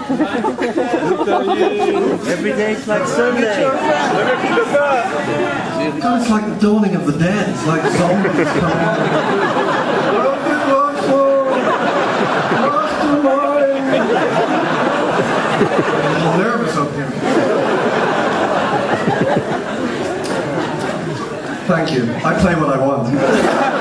Every day's like Sunday. God, it's like the dawning of the dead. It's like zombies coming out. I'm a little nervous up here. Thank you. I play what I want.